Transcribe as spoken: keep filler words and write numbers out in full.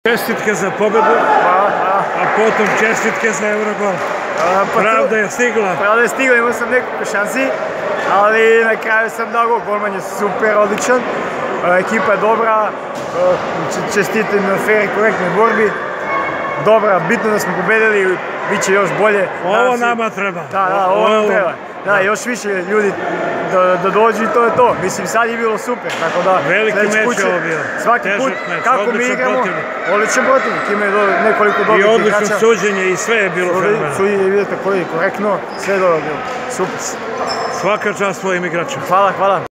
Čestitke za pobedu, a potom čestitke za Eurogol. Pravda je stigla. Pravda je stigla, imao sam nekoliko šansi, ali na kraju sam dao gol. Golman je super, odličan, ekipa je dobra, čestitam na fair i korektnoj borbi. Dobra, bitno da smo pobedili, bit će još bolje. Ovo nama treba. Da, da, ovo nam treba. Da, još više ljudi da dođu i to je to. Mislim, sad je bilo super, tako da... Veliki meč je ovo bio. Svaki put, kako mi igramo, odličan protivnik, ima nekoliko dobrih igrača. I odlično suđenje i sve je bilo fenomenalno. Suđenje je vidjeti korektno, sve je dobro bilo. Super. Svaka čast svojim igračima. Hvala, hvala.